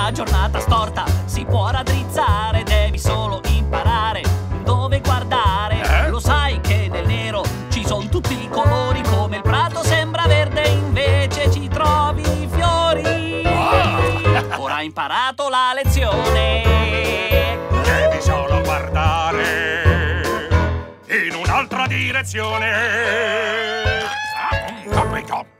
una giornata storta si può raddrizzare, devi solo imparare dove guardare. Lo sai che nel nero ci sono tutti i colori, come il prato sembra verde invece ci trovi i fiori. Ora hai imparato la lezione, devi solo guardare in un'altra direzione.